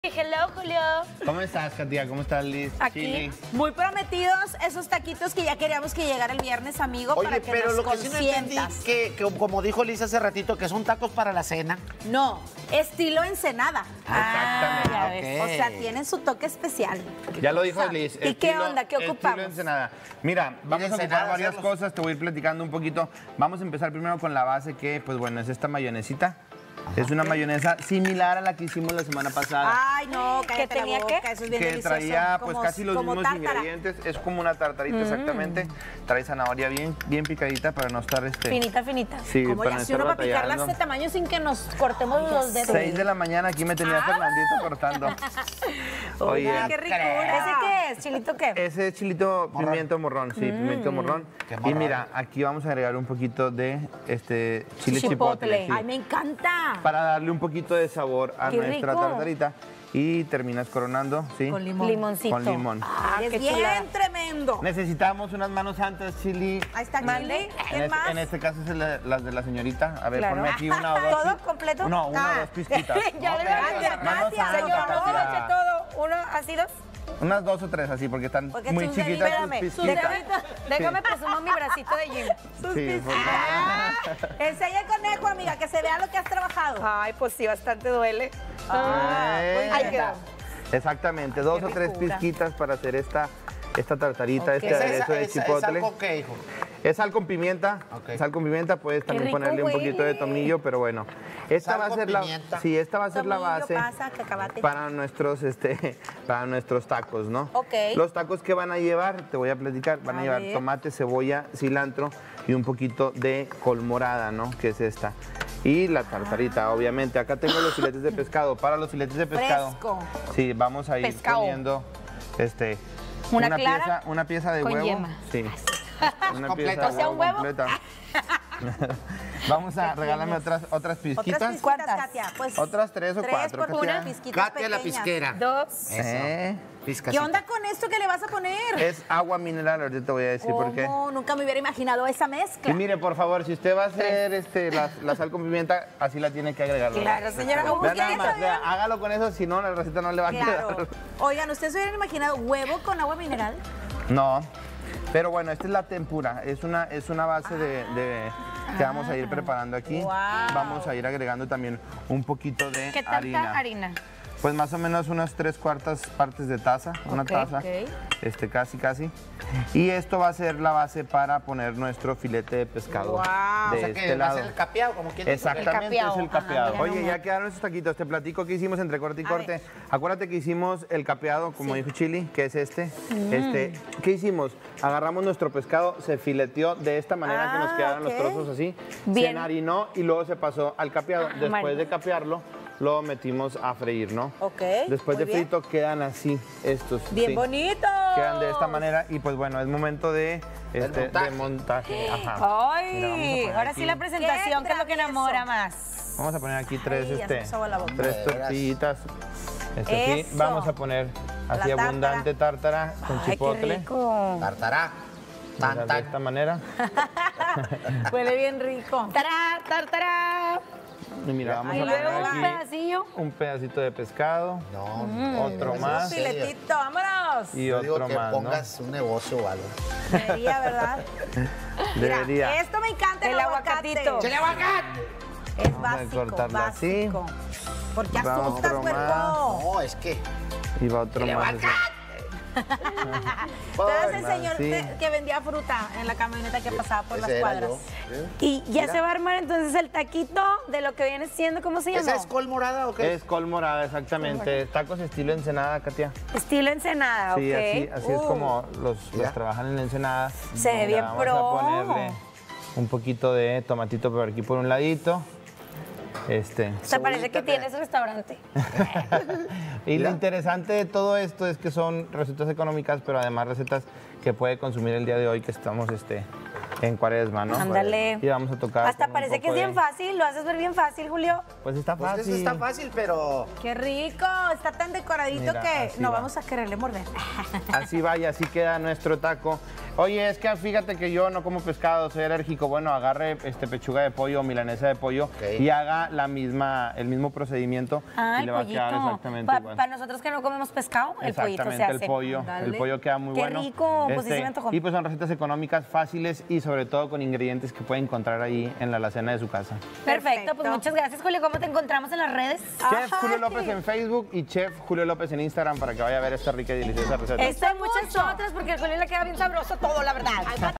Hello, Julio. ¿Cómo estás, Katia? ¿Cómo estás, Liz? Aquí, Chili. muy prometidos esos taquitos que ya queríamos que llegara el viernes, amigo, Oye, para que pero nos lo que sí no entendí, consientas. que como dijo Liz hace ratito, que son tacos para la cena. No, estilo Ensenada. Exactamente. Ya ves. Ok. O sea, tienen su toque especial. Ya lo dijo Liz. ¿Y qué onda? ¿Qué ocupamos? Estilo Ensenada. Mira, vamos a ocupar Ensenada, varias hacerlos. cosas, te voy a ir platicando un poquito. Vamos a empezar primero con la base que, pues bueno, es esta mayonesita. Es una mayonesa similar a la que hicimos la semana pasada. Ay, no, cállate ¿Que tenía la qué? boca, eso es bien Que delicioso. traía pues Como- casi los como mismos tártara. ingredientes. Es como una tartarita exactamente. Trae zanahoria bien picadita para no estar Finita, finita. Sí, ¿Cómo para le no hace estar uno para picarla batallando. a este tamaño sin que nos cortemos los dedos? 6 de la mañana aquí me tenía Fernandito cortando. Oye, Ay, qué rico. ¿Ese qué es? ¿Chilito qué? ese es chilito pimiento morrón, sí, pimiento morrón. Qué Y morrón. mira, aquí vamos a agregar un poquito de chile Chipotle. chipotle, sí, Ay, me encanta. para darle un poquito de sabor a Qué nuestra rico. tartarita. Y terminas coronando, ¿sí? Con limón. Limoncito. Con limón. Ah, es qué bien chulada. tremendo. Necesitamos unas manos santas, Chili. Ahí está Chile. ¿Quién más? En este caso es las de la señorita. A ver, Claro. ponme aquí una o dos. ¿Todo completo? No, una o dos pizquitas. Ya le Gracias, Manos gracias, santas, señor. Katia. todo. ¿Uno, así dos? Unas 2 o 3 así, porque están Porque muy tus chiquitas tus Espérame, pizquitas. déjame presumo mi bracito de gym. Sí, porque- Ah, enseña el conejo, amiga, que se vea lo que has trabajado. Ay, pues sí, bastante duele. Ay, Ahí quedó. Exactamente, 2 o 3 ricura. pizquitas para hacer esta tartarita, Ok. este aderezo de ¿Es chipotle. algo qué, hijo? Es sal con pimienta, Ok. sal con pimienta, puedes también rico ponerle un poquito de huele. tomillo, pero bueno. Esta Sal va a con ser la, pimienta. sí, esta va a ser la Tomillo, base pasa, cacahuate. para nuestros para nuestros tacos, ¿no? Ok. Los tacos que van a llevar, te voy a platicar, van a A llevar ver. tomate, cebolla, cilantro y un poquito de col morada, ¿no? Que es esta. Y la tartarita, obviamente. Acá tengo los filetes de pescado. Para los filetes de pescado. Fresco. Sí, vamos a ir Pescado. poniendo ¿Una clara? una pieza de con huevo. yema. Sí. Una Completa. pieza de O sea, un huevo. completa. Vamos a regalarme otras pizquitas. Otras pizquitas, ¿Cuántas? Katia. Pues, Otras 3 o 4. por una pizquitas Katia la pequeñas. pisquera. Dos. Eso. ¿Qué Pizcacita. onda con esto que le vas a poner? Es agua mineral, ahorita te voy a decir por qué. ¿Cómo? Nunca me hubiera imaginado esa mezcla. Y mire, por favor, si usted va a hacer la sal con pimienta, así la tiene que agregar. ¿verdad? Claro, señora. ¿Cómo Vea que nada eso, más, vea? vea, hágalo con eso, si no, la receta no le va a Claro. quedar. Oigan, ¿ustedes se hubieran imaginado huevo con agua mineral? No, pero bueno, esta es la tempura. Es una base que vamos a ir preparando aquí. Guau. Vamos a ir agregando también un poquito de ¿Qué tanta harina. harina? Pues más o menos unas 3/4 partes de taza, una Ok, taza, ok. casi. Y esto va a ser la base para poner nuestro filete de pescado Guau. de O sea este que va a lado. ser el capeado, como quien dice. Exactamente, capeado. es el capeado. Ajá, mira Oye, nomás. ya quedaron esos taquitos. Te platico que hicimos entre corte y A corte. ver. Acuérdate que hicimos el capeado, como dijo Chili, que es este. ¿Qué hicimos? Agarramos nuestro pescado, se fileteó de esta manera que nos quedaron los ok. trozos así. Se Bien. enharinó y luego se pasó al capeado. Después marinado. de capearlo, lo metimos a freír, ¿no? Ok, Después muy de bien. frito quedan así estos. Bien sí. bonito. Quedan de esta manera y pues bueno, es momento de montaje. Ajá. Ay, Mira, vamos a poner ahora aquí. sí la presentación, Qué que es lo que travieso. enamora más. Vamos a poner aquí tres, Ay, ya se me hizo agua la boca. tres De veras. tortillitas. Así. Eso. Vamos a poner así La abundante tártara con Ay, qué chipotle. rico. Tartará. Mira, Tan, de esta tan. manera. Huele bien rico. Tará, tartará. Y mira, vamos Y a luego poner un aquí pedacillo. un pedacito de pescado. No, Otro no, más. no, Filetito, vámonos. Y Yo digo otro que más, ¿no? pongas un negocio o algo. Debería, ¿verdad? Mira, Debería. esto me encanta el, El aguacate. aguacatito. ¡Chile aguacate! Es Vamos a básico, cortarlo así. básico. Porque Vamos asustas, otro cuerpo. No, es que. Y va otro ¡Chile más. aguacate! Tú eres el Pues, señor sí. que vendía fruta en la camioneta que pasaba por las Ese era cuadras. yo, ¿sí? Y ya Mira. se va a armar entonces el taquito de lo que viene siendo, ¿cómo se llama? ¿Esa es col morada o qué? Es col morada, exactamente. Tacos estilo Ensenada, Katia. Estilo Ensenada, Sí, ok. así es como los Mira. trabajan en Ensenada. Se ve Mira, bien vamos pro. a ponerle un poquito de tomatito por aquí por un ladito. O sea, parece que Cebollita, tienes restaurante. Y lo Mira. interesante de todo esto es que son recetas económicas, pero además recetas que puede consumir el día de hoy que estamos en Cuaresma, ¿no? Ándale. Y vamos a tocar. Hasta con un parece que poco es bien de- fácil, lo haces ver bien fácil, Julio. Pues está Pues fácil. eso está fácil, pero. ¡Qué rico! Está tan decoradito Mira, que así no va. vamos a quererle morder. Así vaya, así queda nuestro taco. Oye, es que fíjate que yo no como pescado, soy alérgico. Bueno, agarre pechuga de pollo o milanesa de pollo y haga el mismo procedimiento y le va a quedar exactamente igual. Para nosotros que no comemos pescado, el pollito se hace. El pollo queda muy bueno. Qué rico, pues sí se me antojó. Y pues son recetas económicas, fáciles y sobre todo con ingredientes que puede encontrar ahí en la alacena de su casa. Perfecto, pues muchas gracias, Julio. ¿Cómo te encontramos en las redes? Chef Julio López en Facebook y Chef Julio López en Instagram para que vaya a ver esta rica y deliciosa receta. Esta y muchas otras, porque al Julio le queda bien sabroso todo, la verdad.